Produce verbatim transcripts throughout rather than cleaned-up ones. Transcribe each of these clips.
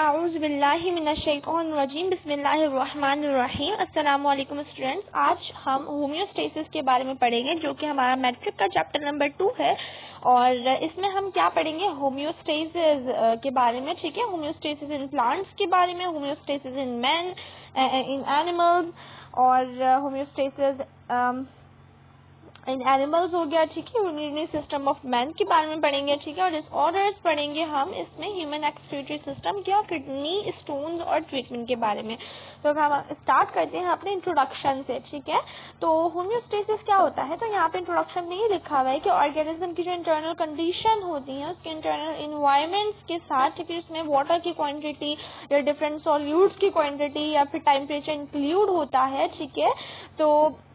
आऊज़ बिल्लाहि मिनश्शैतानिर्रजीम बिस्मिल्लाहिर्रहमानिर्रहीम। अस्सलामु अलैकुम स्टूडेंट्स, आज हम होम्योस्टेसिस के बारे में पढ़ेंगे जो कि हमारा मैट्रिक का चैप्टर नंबर टू है। और इसमें हम क्या पढ़ेंगे, होम्योस्टेसिस के बारे में, ठीक है। होम्योस्टेसिस इन प्लांट्स के बारे में, homeostasis in man, in animals, और होम्योस्टेसिस इन एनिमल्स हो गया, ठीक है। यूरिनरी सिस्टम ऑफ मैन के बारे में पढ़ेंगे, ठीक है। और डिसऑर्डर्स पढ़ेंगे हम इसमें, ह्यूमन एक्सक्रीटरी सिस्टम के, और किडनी स्टोन्स और ट्रीटमेंट के बारे में। तो हम स्टार्ट करते हैं अपने इंट्रोडक्शन से, ठीक है। तो होम्योस्टेसिस क्या होता है, तो यहाँ पे इंट्रोडक्शन में ही लिखा हुआ है कि ऑर्गेनिज्म की जो इंटरनल कंडीशन होती है उसके इंटरनल इन्वायरमेंट्स के साथ, ठीक है, उसमें वाटर की क्वांटिटी या डिफरेंट सॉल्यूट्स की क्वांटिटी या फिर टेम्परेचर इंक्लूड होता है, ठीक है। तो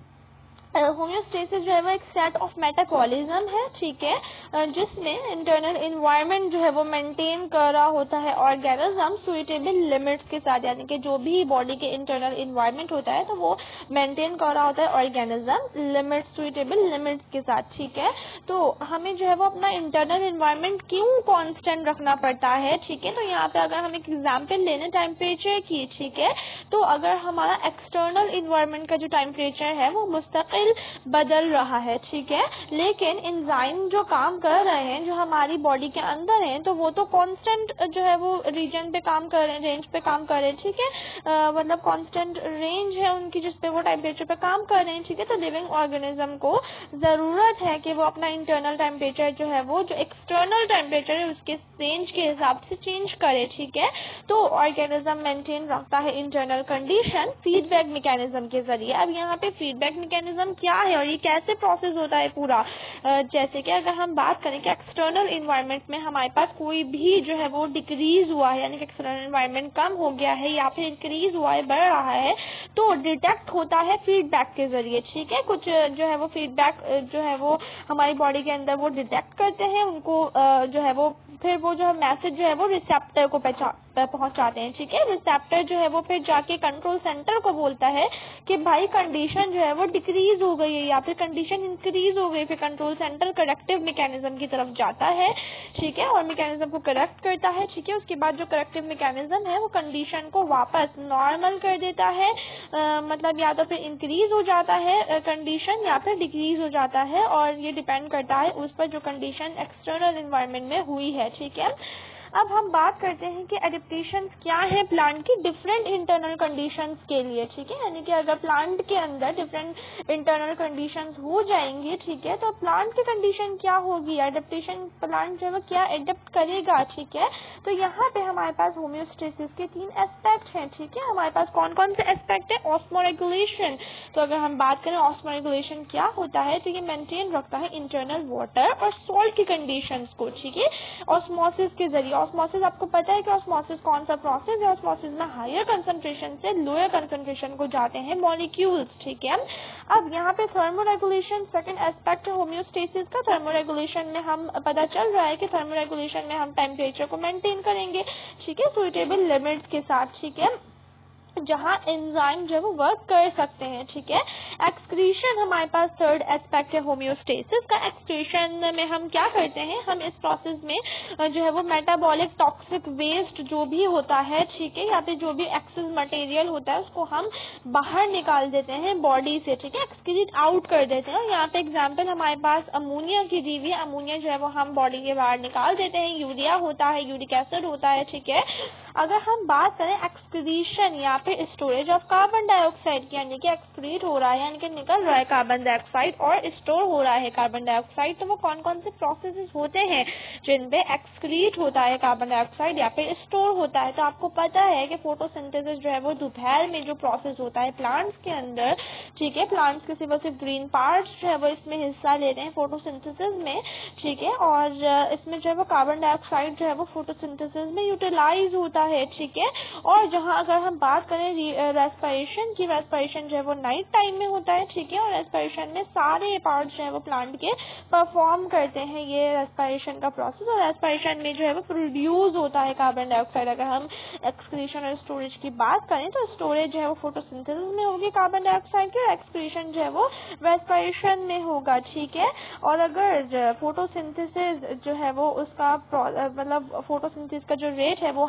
होम्योस्टेसिस जो है वो एक सेट ऑफ मेटाबॉलिज्म है, ठीक है, जिसमें इंटरनल इन्वायरमेंट जो है वो मेंटेन कर रहा होता है ऑर्गेनिज्म सुइटेबल लिमिट्स के साथ, यानी कि जो भी बॉडी के इंटरनल इन्वायरमेंट होता है तो वो मेंटेन कर रहा होता है ऑर्गेनिज्म लिमिट सुइटेबल लिमिट्स के साथ, ठीक है। तो हमें जो है वो अपना इंटरनल इन्वायरमेंट क्यों कांस्टेंट रखना पड़ता है, ठीक है। तो यहाँ पे अगर हम एक एग्जाम्पल लेने टेम्परेचर की, ठीक है, तो अगर हमारा एक्सटर्नल इन्वायरमेंट का जो टेम्परेचर है वो मुस्तकिल बदल रहा है, ठीक है, लेकिन एंजाइम जो काम कर रहे हैं जो हमारी बॉडी के अंदर हैं तो वो तो कांस्टेंट जो है वो रीजन पे काम कर रहे हैं, रेंज पे काम कर रहे हैं, ठीक है। मतलब कांस्टेंट रेंज है उनकी जिसपे वो टेम्परेचर पे काम कर रहे हैं, ठीक है। तो लिविंग ऑर्गेनिज्म को जरूरत है कि वो अपना इंटरनल टेम्परेचर जो है वो जो एक्सटर्नल टेम्परेचर है उसके रेंज के हिसाब से चेंज करे, ठीक है। तो ऑर्गेनिज्म मेंटेन रखता है इंटरनल कंडीशन फीडबैक मैकेनिज्म के जरिए। अब यहाँ पे फीडबैक मैकेनिज्म क्या है और ये कैसे प्रोसेस होता है पूरा, जैसे कि अगर हम बात करें कि एक्सटर्नल इन्वायरमेंट में हमारे पास कोई भी जो है वो डिक्रीज हुआ है, यानी कि एक्सटर्नल इन्वायरमेंट कम हो गया है या फिर इंक्रीज हुआ है, बढ़ रहा है, तो डिटेक्ट होता है फीडबैक के जरिए, ठीक है। कुछ जो है वो फीडबैक जो है वो हमारी बॉडी के अंदर वो डिटेक्ट करते हैं, उनको जो है वो फिर वो जो मैसेज जो है वो रिसेप्टर को पहुंचाते हैं, ठीक है। रिसेप्टर जो है वो फिर जाके कंट्रोल सेंटर को बोलता है कि भाई कंडीशन जो है वो डिक्रीज हो गई है या फिर कंडीशन इंक्रीज हो गई, फिर कंट्रोल सेंटर करेक्टिव मैकेनिज्म की तरफ जाता है, ठीक है, और मैकेनिज्म को करेक्ट करता है, ठीक है। उसके बाद जो करेक्टिव मैकेनिज्म है वो कंडीशन को वापस नॉर्मल कर देता है, आ, मतलब या तो फिर इंक्रीज हो जाता है कंडीशन या फिर डिक्रीज हो जाता है, और ये डिपेंड करता है उस पर जो कंडीशन एक्सटर्नल इन्वायरमेंट में हुई है, ठीक है। अब हम बात करते हैं कि एडेप्टेशंस क्या है प्लांट की डिफरेंट इंटरनल कंडीशंस के लिए, ठीक है, यानी कि अगर प्लांट के अंदर डिफरेंट इंटरनल कंडीशंस हो जाएंगी, ठीक है, तो प्लांट की कंडीशन क्या होगी, एडेप्टेशन प्लांट जो है क्या एडेप्ट करेगा, ठीक है। तो यहाँ पे हमारे पास होम्योस्टेसिस के तीन एस्पेक्ट हैं, ठीक है। हमारे पास कौन कौन से एस्पेक्ट है, ऑस्मोरेगुलेशन। तो अगर हम बात करें ऑस्मोरेगुलेशन क्या होता है, तो ये मेंटेन रखता है इंटरनल वाटर और सॉल्ट की कंडीशंस को, ठीक है, ऑस्मोसिस के जरिए। ऑस्मोसिस आपको पता है कि ऑस्मोसिस कौन सा प्रोसेस है, ऑस्मोसिस में हायर कंसंट्रेशन से लोअर कंसंट्रेशन को जाते हैं मॉलिक्यूल्स, ठीक है। अब यहाँ पे थर्मोरेगुलेशन सेकंड एस्पेक्ट है होम्योस्टेसिस का। थर्मोरेगुलेशन में हम पता चल रहा है कि थर्मोरेगुलेशन में हम टेम्परेचर को मेंटेन करेंगे, ठीक है, सुइटेबल लिमिट्स के साथ, ठीक है, जहाँ एंजाइम जो है वो वर्क कर सकते हैं, ठीक है। एक्सक्रीशन हमारे पास थर्ड एस्पेक्ट है होम्योस्टेसिस का। एक्सक्रीशन में हम क्या करते हैं, हम इस प्रोसेस में जो है वो मेटाबॉलिक टॉक्सिक वेस्ट जो भी होता है, ठीक है, या फिर जो भी एक्सेस मटेरियल होता है उसको हम बाहर निकाल देते हैं बॉडी से, ठीक है, एक्सक्रीट आउट कर देते हैं। और यहाँ पे एग्जाम्पल हमारे पास अमोनिया की दी हुई, अमोनिया जो है वो हम बॉडी के बाहर निकाल देते हैं, यूरिया होता है, यूरिक एसिड होता है, ठीक है। अगर हम बात करें एक्सक्रीशन या फिर स्टोरेज ऑफ कार्बन डाइऑक्साइड की, यानी कि एक्सक्रीट हो रहा है यानी कि निकल रहा है कार्बन डाइऑक्साइड और स्टोर हो रहा है कार्बन डाइऑक्साइड, तो वो कौन कौन से प्रोसेसेस होते हैं जिनपे एक्सक्रीट होता है कार्बन डाइऑक्साइड या फिर स्टोर होता है। तो आपको पता है कि फोटोसिंथेसिस जो है वो दोपहर में जो प्रोसेस होता है प्लांट्स के अंदर, ठीक है, प्लांट्स के सिर्फ सिर्फ ग्रीन पार्ट्स जो है वो इसमें हिस्सा लेते हैं फोटोसिंथेसिस में, ठीक है, और इसमें जो है वो कार्बन डाइऑक्साइड जो है वो फोटोसिंथेसिस में यूटिलाइज होता है, ठीक है। और जहाँ अगर हम बात करें रेस्पिरेशन की, रेस्पिरेशन जो है वो नाइट टाइम में होता है, ठीक है, और रेस्पिरेशन में सारे पार्ट्स जो है वो प्लांट के परफॉर्म करते हैं ये रेस्पिरेशन का प्रोसेस, और रेस्पिरेशन में जो है वो प्रोड्यूस होता है कार्बन डाइऑक्साइड। अगर हम एक्सक्रीशन और स्टोरेज की बात करें तो स्टोरेज जो है वो फोटोसिंथेसिस में होगी कार्बन डाइऑक्साइड की, और एक्सक्रीशन जो है वो रेस्पिरेशन में होगा, ठीक है। और अगर फोटोसिंथेसिस जो है वो उसका मतलब फोटोसिंथेसिस का जो रेट है वो हाई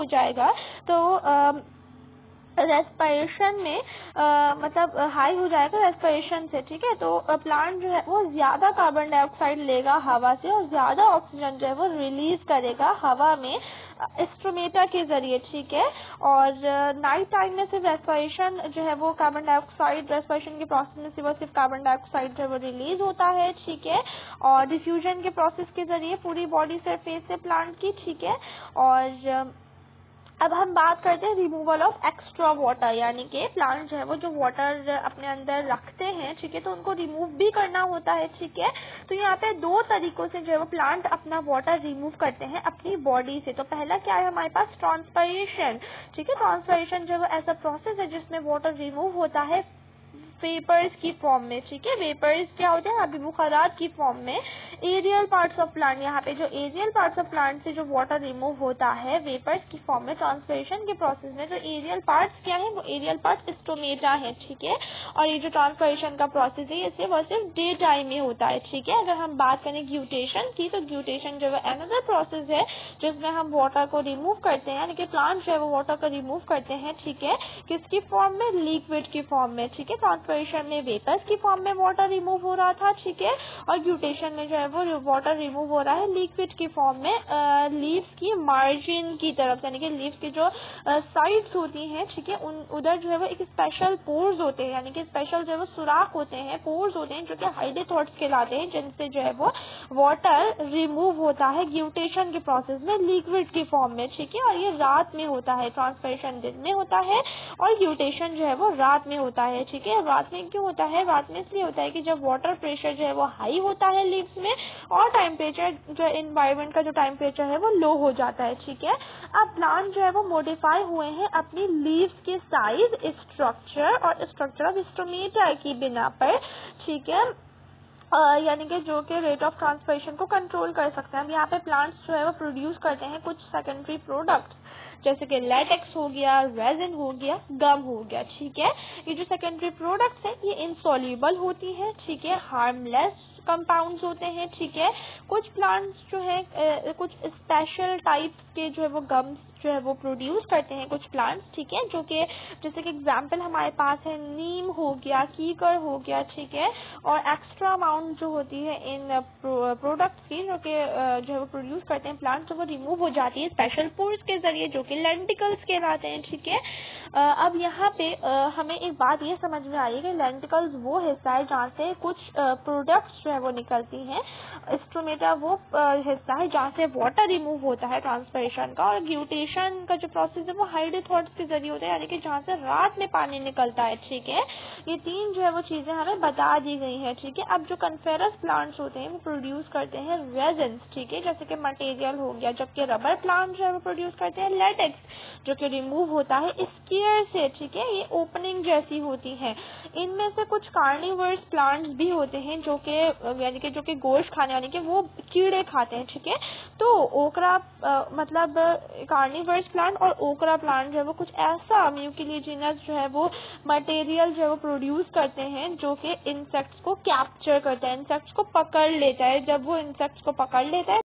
हो जाएगा तो रेस्पिरेशन में आ, मतलब हाई हो जाएगा रेस्पिरेशन से, ठीक है। तो प्लांट जो है वो ज़्यादा कार्बन डाइऑक्साइड लेगा हवा से और ज़्यादा ऑक्सीजन जो है वो रिलीज करेगा हवा में स्ट्रोमेटा के जरिए, ठीक है। और नाइट टाइम में सिर्फ रेस्पिरेशन जो है वो कार्बन डाइऑक्साइड रेस्पिरेशन के प्रोसेस में सिर्फ सिर्फ कार्बन डाइऑक्साइड जो है वो रिलीज होता है, ठीक है। और डिफ्यूजन के प्रोसेस के जरिए पूरी बॉडी सरफेस से प्लांट की, ठीक है। और अब हम बात करते हैं रिमूवल ऑफ एक्स्ट्रा वाटर, यानी कि प्लांट जो है वो जो वाटर अपने अंदर रखते हैं, ठीक है, तो उनको रिमूव भी करना होता है, ठीक है। तो यहाँ पे दो तरीकों से जो है वो प्लांट अपना वाटर रिमूव करते हैं अपनी बॉडी से। तो पहला क्या है हमारे पास, ट्रांसपायरेशन, ठीक है। ट्रांसपायरेशन जो है वो ऐसा प्रोसेस है जिसमें वाटर रिमूव होता है वेपर्स की फॉर्म में, ठीक है। वेपर्स क्या होते हैं, अभी बुखारात की फॉर्म में। एरियल पार्ट्स ऑफ प्लांट, यहाँ पे जो एरियल पार्ट्स ऑफ प्लांट से जो वाटर रिमूव होता है वेपर्स की फॉर्म में ट्रांसपिरेशन के प्रोसेस में, जो एरियल पार्ट्स क्या है, वो एरियल पार्ट्स स्टोमेटा है, ठीक है। और ये जो ट्रांसपिरेशन का प्रोसेस है ये वह सिर्फ डे टाइम में होता है, ठीक है। अगर हम बात करें ग्यूटेशन की, तो ग्यूटेशन जो है अनदर प्रोसेस है जिसमें हम वाटर को रिमूव करते हैं, यानी कि प्लांट जो है वो वाटर को रिमूव करते हैं, ठीक है। किसकी फॉर्म में, लिक्विड की फॉर्म में, ठीक है। ट्रांसपिरेशन में वेपर्स की फॉर्म में वाटर रिमूव हो रहा था, ठीक है। और ग्यूटेशन में जो है वो वाटर रिमूव हो रहा है लिक्विड की फॉर्म में लीव्स की मार्जिन की तरफ, यानी कि लीव्स की जो साइड्स होती हैं, ठीक है, उन उधर जो है वो एक स्पेशल पोर्स होते हैं, यानी कि स्पेशल जो है वो सुराख होते हैं, पोर्स होते हैं जो कि हाइडेथॉट्स कहलाते हैं, जिनसे जो है वो वाटर रिमूव होता है ग्यूटेशन के प्रोसेस में लिक्विड की फॉर्म में, ठीक है। और ये रात में होता है, ट्रांसपिरेशन दिन में होता है और ग्यूटेशन जो है वो रात में होता है, ठीक है। रात में क्यों होता है, रात में इसलिए होता है कि जब वाटर प्रेशर जो है वो हाई होता है लीव्स में और टेम्परेचर जो एनवायरमेंट का जो टेम्परेचर है वो लो हो जाता है, ठीक है। अब प्लांट जो है वो मॉडिफाई हुए हैं अपनी लीव्स के साइज, स्ट्रक्चर और स्ट्रक्चर ऑफ स्टोमेटा की बिना पर, ठीक है। यानी कि जो कि रेट ऑफ ट्रांसपिरेशन को कंट्रोल कर सकते हैं। अब यहाँ पे प्लांट्स जो है वो प्रोड्यूस करते हैं कुछ सेकेंडरी प्रोडक्ट्स, जैसे कि लैटेक्स हो गया, रेजिन हो गया, गम हो गया, ठीक है। ये जो सेकेंडरी प्रोडक्ट्स हैं ये इनसॉल्युबल होती हैं, ठीक है, हार्मलेस कंपाउंड्स होते हैं, ठीक है। कुछ प्लांट्स जो है कुछ स्पेशल टाइप्स के जो है वो गम्स जो है वो प्रोड्यूस करते हैं कुछ प्लांट्स, ठीक है, जो कि जैसे कि एग्जांपल हमारे पास है नीम हो गया, कीकर हो गया, ठीक है। और एक्स्ट्रा अमाउंट जो होती है इन प्रोडक्ट्स की जो कि जो है वो प्रोड्यूस करते हैं प्लांट्स, जो वो रिमूव हो जाती है स्पेशल पोर्स के जरिए जो कि लेंटिकल्स कहलाते हैं, ठीक है। अब यहाँ पे हमें एक बात ये समझ में आई कि लेंटिकल्स वो हिस्सा है जहाँ से कुछ प्रोडक्ट्स जो है वो निकलती हैं, स्ट्रोमेटा वो हिस्सा है जहाँ से वाटर रिमूव होता है ट्रांसपिरेशन का, और ग्यूटेशन का जो प्रोसेस है वो हाइडेथॉट्स के जरिए होता है, यानी कि जहाँ से रात में पानी निकलता है, ठीक है। ये तीन जो है वो चीजें हमें बता दी गई हैं, ठीक है। अब जो कन्फेरस प्लांट्स होते हैं वो प्रोड्यूस करते हैं रेजिन्स, ठीक है, जैसे कि मटेरियल हो गया, जबकि रबर प्लांट जो है वो प्रोड्यूस करते हैं लैटेक्स जो कि रिमूव होता है स्कियर से, ठीक है। ये ओपनिंग जैसी होती है। इनमें से कुछ कार्निवर्स प्लांट्स भी होते हैं जो कि यानी कि जो कि गोश्त खाने वाले के वो कीड़े खाते हैं, ठीक है। तो ओकरा आ, मतलब कार्निवर्स प्लांट और ओकरा प्लांट जो है वो कुछ ऐसा म्यूकिलिजिनस जो है वो मटेरियल जो है वो प्रोड्यूस करते हैं जो कि इंसेक्ट्स को कैप्चर करता है, इंसेक्ट्स को पकड़ लेता है। जब वो इंसेक्ट्स को पकड़ लेता है